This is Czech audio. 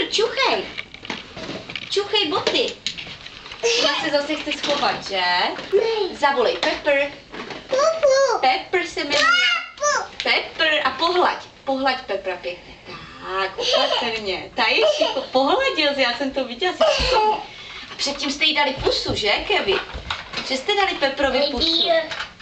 Pepper, čuchej. Čuchej boty. Ona se zase chce schovat, že? Zavolej Pepper. Pepper se jmenuje. Pepper a pohlaď. Pohlaď Peppera pěkně. Tak, opatrně. Ta je šiko. Pohladil jsi, já jsem to viděla. A předtím jste jí dali pusu, že, Kevin? Že jste dali Pepperovi pusu.